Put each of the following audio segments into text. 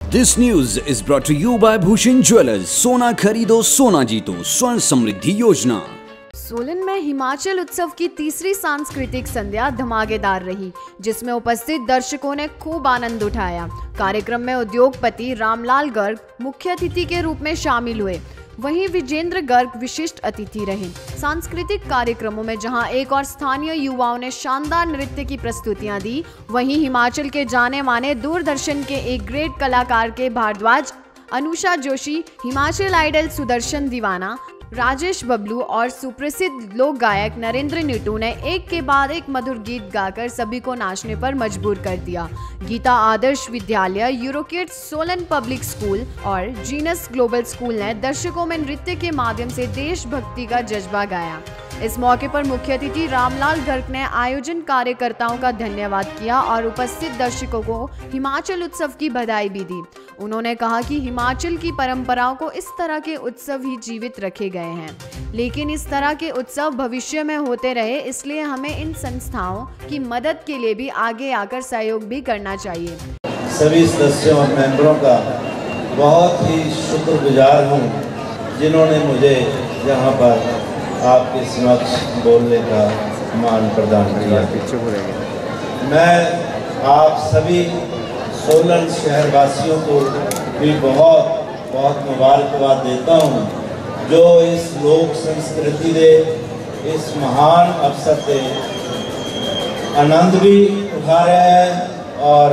This news is brought to you by Bhushan Jewellers. सोना खरीदो सोना जीतो, स्वर्ण समृद्धि योजना। सोलन में हिमाचल उत्सव की तीसरी सांस्कृतिक संध्या धमाकेदार रही, जिसमें उपस्थित दर्शकों ने खूब आनंद उठाया। कार्यक्रम में उद्योगपति रामलाल गर्ग मुख्य अतिथि के रूप में शामिल हुए, वहीं विजेंद्र गर्ग विशिष्ट अतिथि रहे। सांस्कृतिक कार्यक्रमों में जहां एक और स्थानीय युवाओं ने शानदार नृत्य की प्रस्तुतियां दी, वहीं हिमाचल के जाने माने दूरदर्शन के एक ग्रेट कलाकार के भारद्वाज, अनुषा जोशी, हिमाचल आइडल सुदर्शन दीवाना, राजेश बबलू और सुप्रसिद्ध लोक गायक नरेंद्र नीटू ने एक के बाद एक मधुर गीत गाकर सभी को नाचने पर मजबूर कर दिया। Geeta Adarsh Vidyalaya, Eurokids Solan public school और जीनस ग्लोबल स्कूल ने दर्शकों में नृत्य के माध्यम से देशभक्ति का जज्बा गाया। इस मौके पर मुख्य अतिथि रामलाल गर्ग ने आयोजन कार्यकर्ताओं का धन्यवाद किया और उपस्थित दर्शकों को हिमाचल उत्सव की बधाई भी दी। उन्होंने कहा कि हिमाचल की परंपराओं को इस तरह के उत्सव ही जीवित रखे गए हैं, लेकिन इस तरह के उत्सव भविष्य में होते रहे, इसलिए हमें इन संस्थाओं की मदद के लिए भी आगे आकर सहयोग भी करना चाहिए। सभी सदस्यों और मेंबरों का बहुत ही शुक्रगुजार हूँ, जिन्होंने मुझे यहाँ पर आपके समक्ष बोलने का मान प्रदान किया। मैं आप सभी सोलन शहरवासियों को भी बहुत बहुत मुबारकबाद देता हूँ, जो इस लोक संस्कृति के इस महान अवसर से आनंद भी उठा रहे हैं और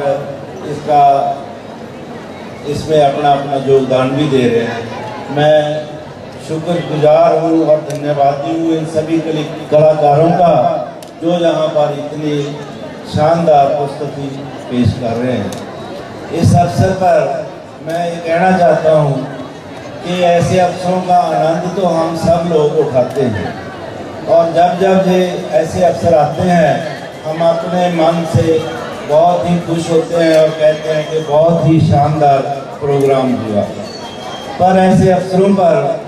इसमें अपना योगदान भी दे रहे हैं। मैं शुक्रगुजार हूँ और धन्यवादी हूँ इन सभी कलाकारों का, जो यहाँ पर इतनी शानदार प्रस्तुति पेश कर रहे हैं। इस अवसर पर मैं ये कहना चाहता हूँ कि ऐसे अवसरों का आनंद तो हम सब लोग उठाते हैं, और जब जब ये ऐसे अवसर आते हैं हम अपने मन से बहुत ही खुश होते हैं और कहते हैं कि बहुत ही शानदार प्रोग्राम हुआ। पर ऐसे अवसरों पर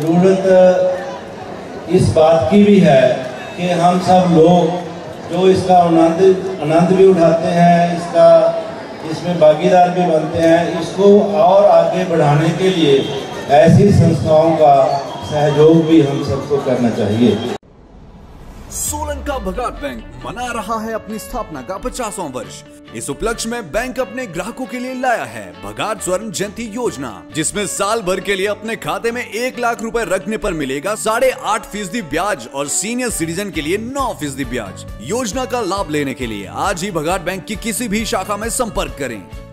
ज़रूरत इस बात की भी है कि हम सब लोग जो इसका आनंद भी उठाते हैं, इसमें भागीदार भी बनते हैं, इसको और आगे बढ़ाने के लिए ऐसी संस्थाओं का सहयोग भी हम सबको करना चाहिए। सोलन का भगात बैंक मना रहा है अपनी स्थापना का 50वां वर्ष। इस उपलक्ष्य में बैंक अपने ग्राहकों के लिए लाया है भगात स्वर्ण जयंती योजना, जिसमें साल भर के लिए अपने खाते में 1 लाख रुपए रखने पर मिलेगा 8.5% ब्याज और सीनियर सिटीजन के लिए 9% ब्याज। योजना का लाभ लेने के लिए आज ही भगात बैंक की किसी भी शाखा में संपर्क करें।